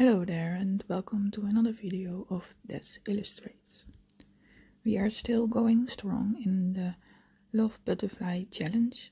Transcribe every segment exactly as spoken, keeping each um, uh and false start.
Hello there and welcome to another video of Des Illustrates. We are still going strong in the Love Butterfly Challenge.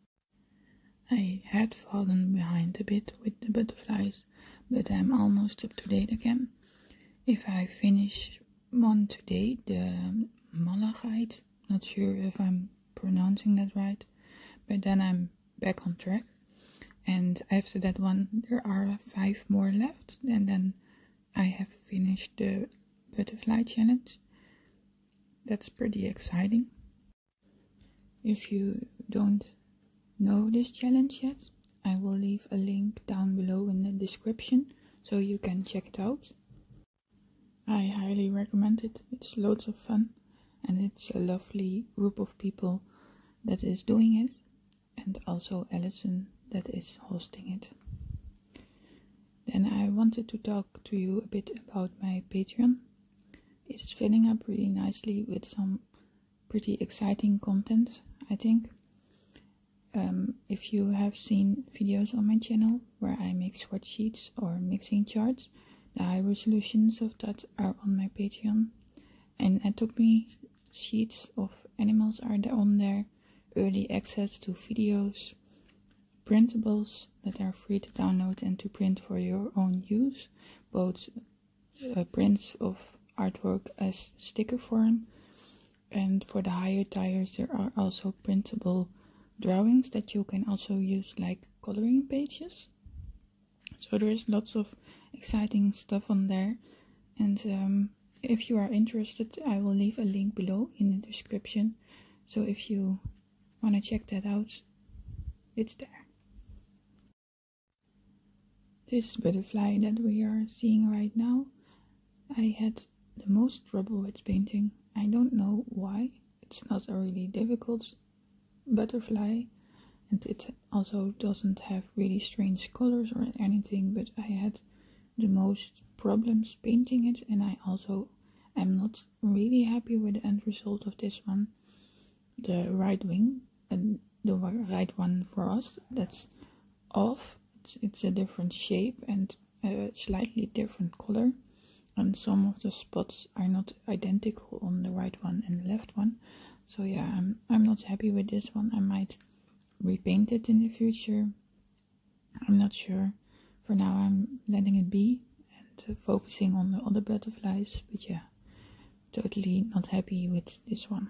I had fallen behind a bit with the butterflies, but I'm almost up to date again. If I finish one today, the Malachite, not sure if I'm pronouncing that right, but then I'm back on track. And after that one, there are five more left, and then I have finished the butterfly challenge. That's pretty exciting. If you don't know this challenge yet, I will leave a link down below in the description so you can check it out. I highly recommend it. It's loads of fun, and it's a lovely group of people that is doing it, and also Alison that is hosting it. Then I wanted to talk to you a bit about my Patreon. It's filling up really nicely with some pretty exciting content, I think. Um, if you have seen videos on my channel where I make spreadsheets or mixing charts, the high resolutions of that are on my Patreon. And Atomy sheets of animals are there on there, early access to videos, printables that are free to download and to print for your own use, both uh, prints of artwork as sticker form, and for the higher tiers there are also printable drawings that you can also use like coloring pages. So there is lots of exciting stuff on there, and um, if you are interested, I will leave a link below in the description, so if you want to check that out, it's there. This butterfly that we are seeing right now, I had the most trouble with painting. I don't know why. It's not a really difficult butterfly, and it also doesn't have really strange colors or anything, but I had the most problems painting it, and I also am not really happy with the end result of this one. The right wing, and the right one for us, that's off. It's a different shape and a slightly different color, and some of the spots are not identical on the right one and the left one. So yeah, I'm, I'm not happy with this one. I might repaint it in the future. I'm not sure. For now I'm letting it be and uh, focusing on the other butterflies, but yeah, totally not happy with this one.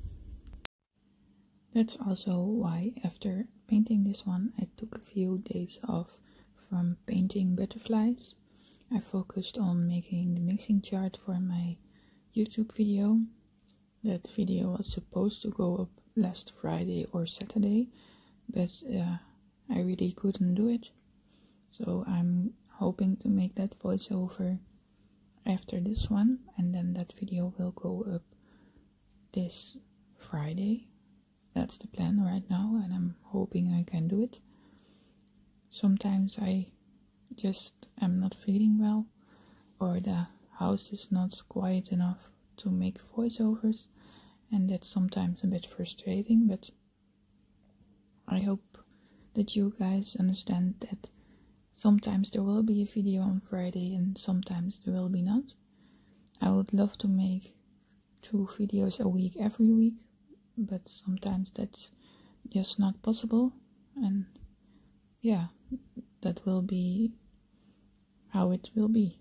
That's also why after painting this one I took a few days off from painting butterflies. I focused on making the mixing chart for my YouTube video. That video was supposed to go up last Friday or Saturday, but uh, I really couldn't do it. So I'm hoping to make that voiceover after this one, and then that video will go up this Friday. That's the plan right now, and I'm hoping I can do it. Sometimes I just am not feeling well, or the house is not quiet enough to make voiceovers, and that's sometimes a bit frustrating, but I hope that you guys understand that sometimes there will be a video on Friday and sometimes there will be not. I would love to make two videos a week every week, but sometimes that's just not possible, and yeah, that will be how it will be.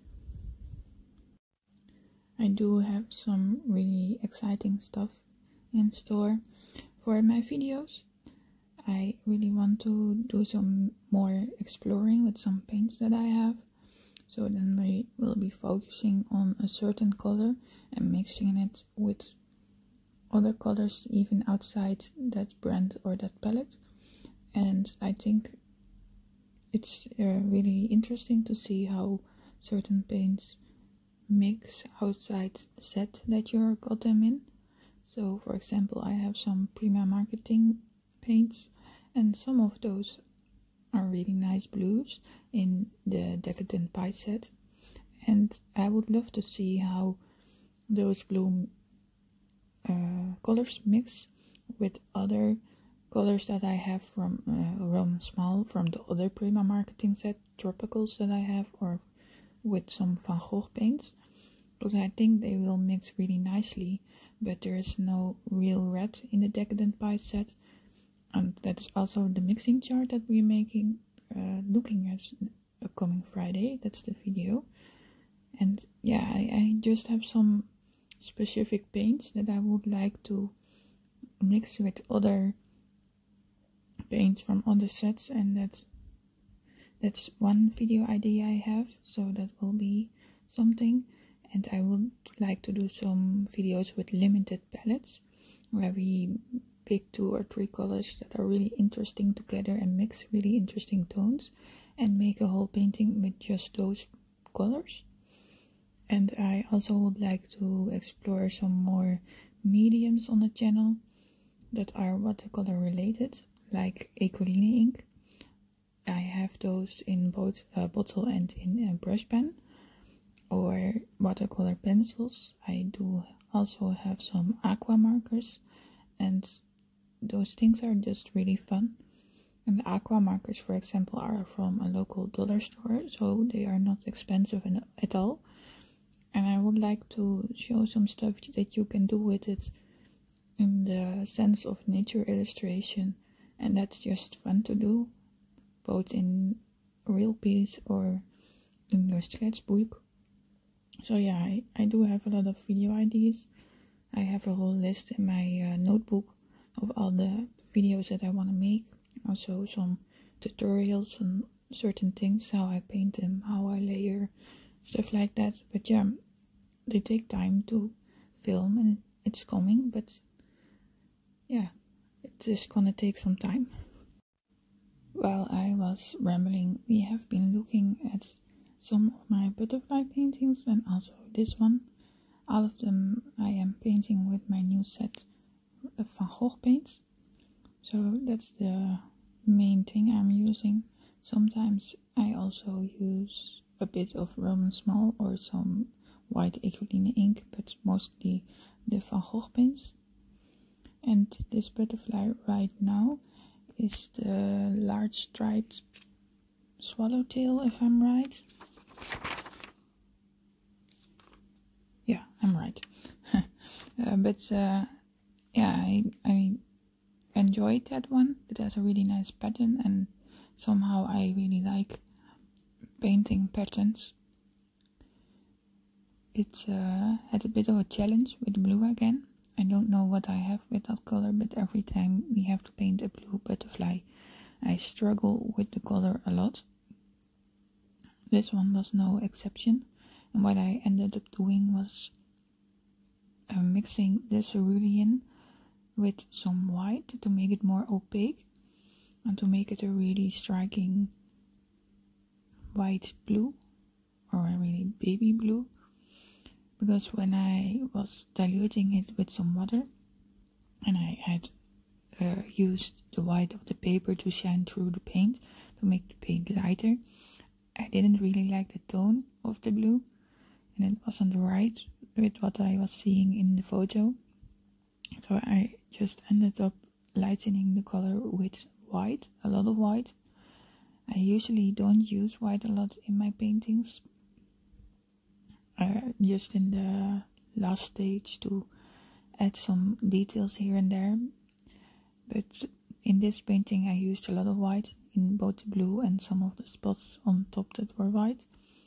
I do have some really exciting stuff in store for my videos. I really want to do some more exploring with some paints that I have, so then we will be focusing on a certain color and mixing it with other colors even outside that brand or that palette. And I think it's uh, really interesting to see how certain paints mix outside the set that you got them in. So for example, I have some Prima Marketing paints, and some of those are really nice blues in the Decadent Pie set, and I would love to see how those blue Uh, colors mix with other colors that I have from uh, Roman Small, from the other Prima Marketing set, Tropicals that I have, or with some Van Gogh paints, because I think they will mix really nicely, but there is no real red in the Decadent Pie set. And that's also the mixing chart that we're making, uh, looking at upcoming Friday. That's the video. And yeah, I, I just have some specific paints that I would like to mix with other paints from other sets, and that's that's one video idea I have, so that will be something. And I would like to do some videos with limited palettes, where we pick two or three colors that are really interesting together and mix really interesting tones and make a whole painting with just those colors. And I also would like to explore some more mediums on the channel that are watercolor related, like Ecoline ink. I have those in both a bottle and in a brush pen, or watercolor pencils. I do also have some aqua markers, and those things are just really fun. And the aqua markers, for example, are from a local dollar store, so they are not expensive at all. And I would like to show some stuff that you can do with it in the sense of nature illustration, and that's just fun to do, both in a real piece or in your sketchbook. So yeah, I, I do have a lot of video ideas. I have a whole list in my uh, notebook of all the videos that I want to make. Also some tutorials on certain things, how I paint them, how I layer, stuff like that. But yeah, they take time to film and it's coming, but yeah, it's just gonna take some time. While I was rambling, we have been looking at some of my butterfly paintings, and also this one. All of them I am painting with my new set of Van Gogh paints. So that's the main thing I'm using. Sometimes I also use a bit of Roman Small or some white Ecoline ink, but mostly the Van Gogh paints. And this butterfly right now is the large striped swallowtail, if I'm right. Yeah, I'm right. uh, but uh, yeah, I, I enjoyed that one. It has a really nice pattern, and somehow I really like painting patterns. It uh, had a bit of a challenge with blue again. I don't know what I have with that color, but every time we have to paint a blue butterfly, I struggle with the color a lot. This one was no exception, and what I ended up doing was uh, mixing the cerulean with some white to make it more opaque and to make it a really striking white blue, or a really baby blue. Because when I was diluting it with some water and I had uh, used the white of the paper to shine through the paint to make the paint lighter, I didn't really like the tone of the blue, and it wasn't right with what I was seeing in the photo. So I just ended up lightening the color with white, a lot of white. I usually don't use white a lot in my paintings, uh, just in the last stage to add some details here and there. But in this painting I used a lot of white in both the blue and some of the spots on top that were white.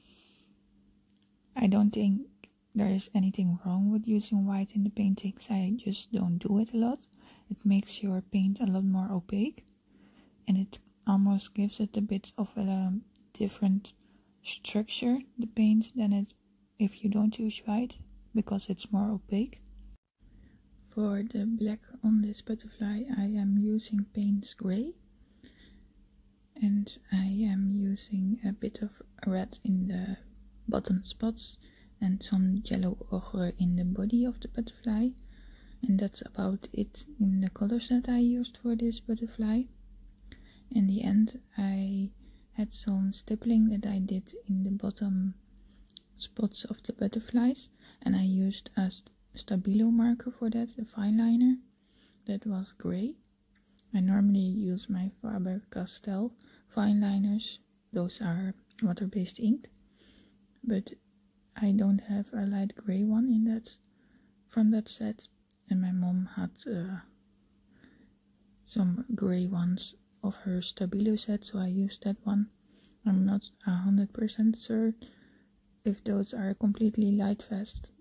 I don't think there is anything wrong with using white in the paintings, I just don't do it a lot. It makes your paint a lot more opaque, and it almost gives it a bit of a different structure, the paint, than it if you don't use white, because it's more opaque. For the black on this butterfly I am using Payne's Grey, and I am using a bit of red in the bottom spots and some yellow ochre in the body of the butterfly, and that's about it in the colors that I used for this butterfly. In the end I had some stippling that I did in the bottom spots of the butterflies, and I used a Stabilo marker for that, a fine liner that was grey. I normally use my Faber-Castell fine liners, those are water-based ink, but I don't have a light gray one in that from that set, and my mom had uh, some gray ones of her Stabilo set, so I used that one. I'm not a hundred percent sure if those are completely light fast.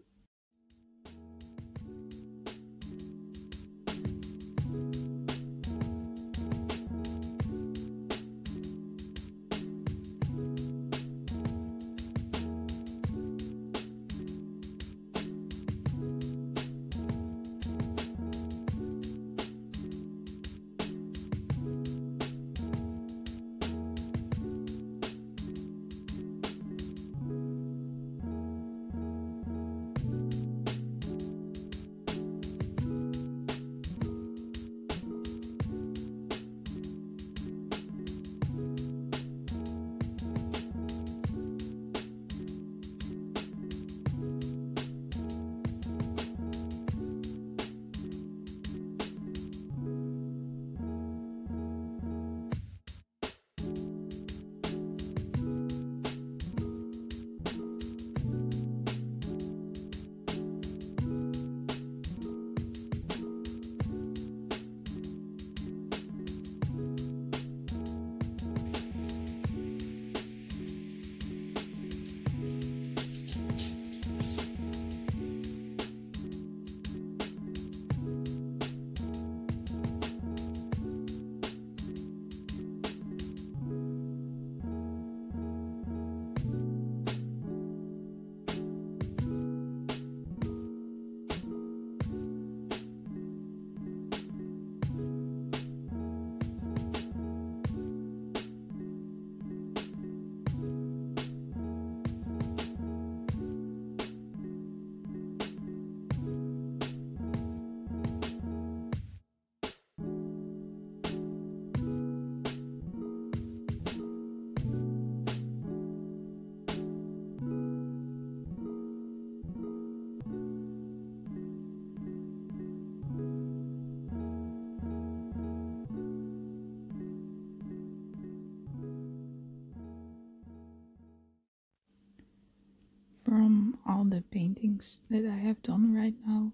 From all the paintings that I have done right now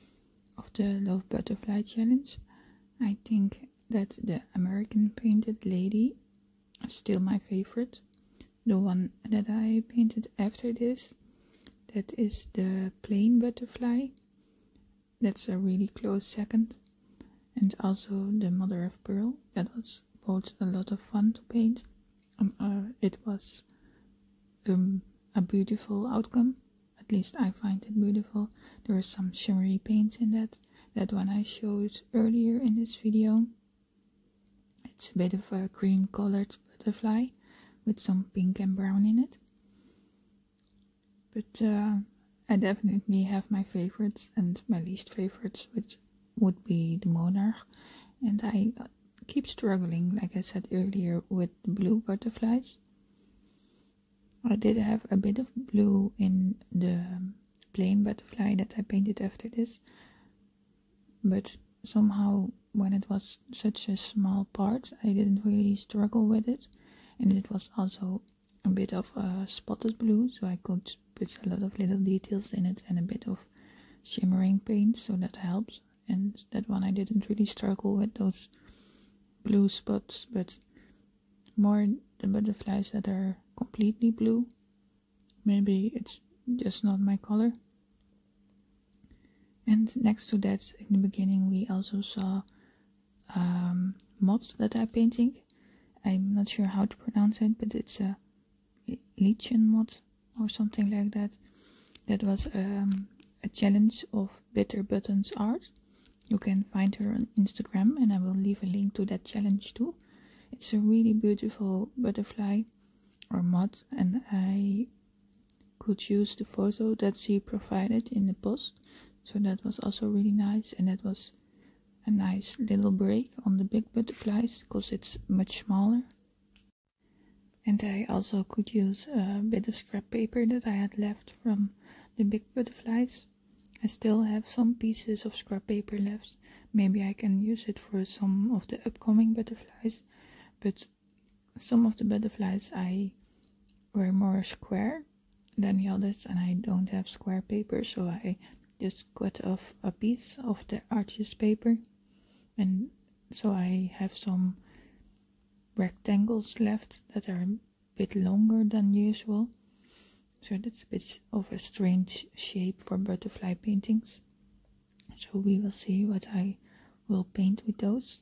of the Love Butterfly Challenge, I think that the American Painted Lady is still my favorite. The one that I painted after this, that is the Plain Butterfly. That's a really close second. And also the Mother of Pearl. That was both a lot of fun to paint. Um, uh, it was um, a beautiful outcome. At least I find it beautiful. There are some shimmery paints in that. That one I showed earlier in this video. It's a bit of a cream colored butterfly with some pink and brown in it. But uh, I definitely have my favorites and my least favorites, which would be the Monarch. And I uh, keep struggling, like I said earlier, with the blue butterflies. I did have a bit of blue in the Plain Butterfly that I painted after this, but somehow when it was such a small part I didn't really struggle with it, and it was also a bit of a spotted blue, so I could put a lot of little details in it and a bit of shimmering paint, so that helps. And that one I didn't really struggle with those blue spots, but more the butterflies that are completely blue. Maybe it's just not my color. And next to that, in the beginning we also saw um, moths that I'm painting. I'm not sure how to pronounce it, but it's a lichen moth or something like that. That was um, a challenge of Bitter Buttons Art. You can find her on Instagram, and I will leave a link to that challenge too. It's a really beautiful butterfly or moth, and I could use the photo that she provided in the post, so that was also really nice. And that was a nice little break on the big butterflies because it's much smaller. And I also could use a bit of scrap paper that I had left from the big butterflies. I still have some pieces of scrap paper left. Maybe I can use it for some of the upcoming butterflies, but some of the butterflies I were more square, than the others, and I don't have square paper, so I just cut off a piece of the arches paper, and so I have some rectangles left that are a bit longer than usual. So that's a bit of a strange shape for butterfly paintings. So we will see what I will paint with those.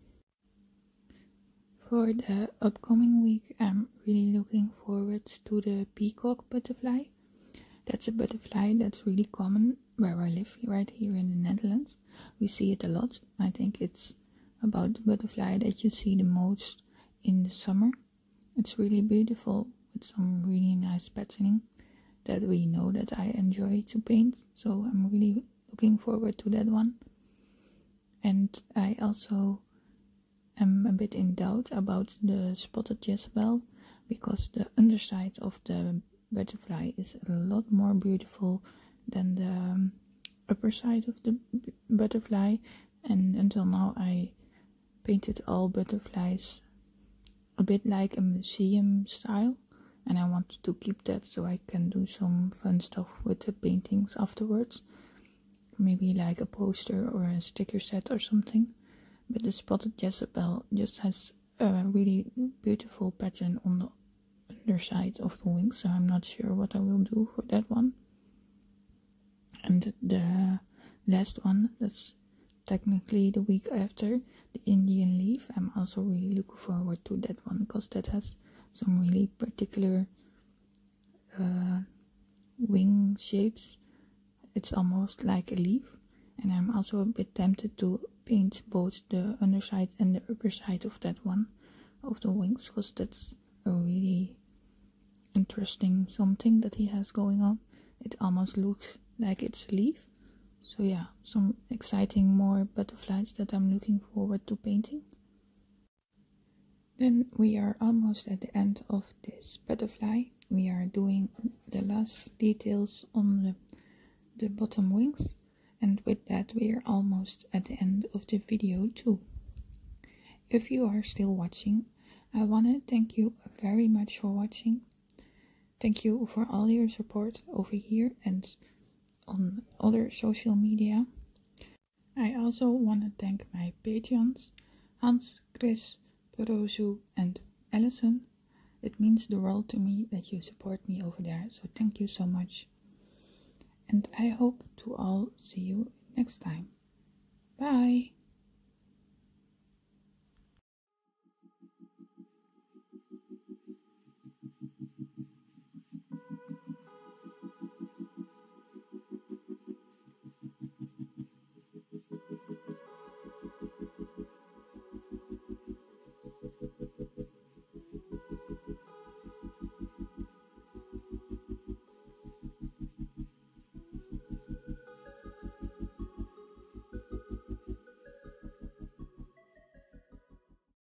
For the upcoming week, I'm really looking forward to the peacock butterfly. That's a butterfly that's really common where I live, right here in the Netherlands. We see it a lot. I think it's about the butterfly that you see the most in the summer. It's really beautiful with some really nice patterning that we know that I enjoy to paint. So I'm really looking forward to that one. And I also am a bit in doubt about the spotted Jezebel, because the underside of the butterfly is a lot more beautiful than the um, upper side of the b butterfly. And until now I painted all butterflies a bit like a museum style, and I wanted to keep that so I can do some fun stuff with the paintings afterwards, maybe like a poster or a sticker set or something. But the spotted Jezebel just has a really beautiful pattern on the underside of the wings, so I'm not sure what I will do for that one. And the last one, that's technically the week after, the Indian leaf. I'm also really looking forward to that one, because that has some really particular uh, wing shapes. It's almost like a leaf, and I'm also a bit tempted to paint both the underside and the upper side of that one, of the wings, because that's a really interesting something that he has going on. It almost looks like it's a leaf. So yeah, some exciting more butterflies that I'm looking forward to painting. Then we are almost at the end of this butterfly. We are doing the last details on the, the bottom wings. And with that we are almost at the end of the video too. If you are still watching, I want to thank you very much for watching. Thank you for all your support over here and on other social media. I also want to thank my Patreons, Hans, Chris, Perozu and Allison. It means the world to me that you support me over there, so thank you so much. And I hope to all see you next time. Bye!